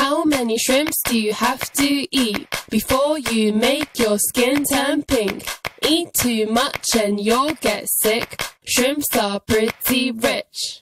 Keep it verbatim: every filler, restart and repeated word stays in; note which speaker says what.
Speaker 1: How many shrimps do you have to eat before you make your skin turn pink? Eat too much and you'll get sick. Shrimps are pretty rich.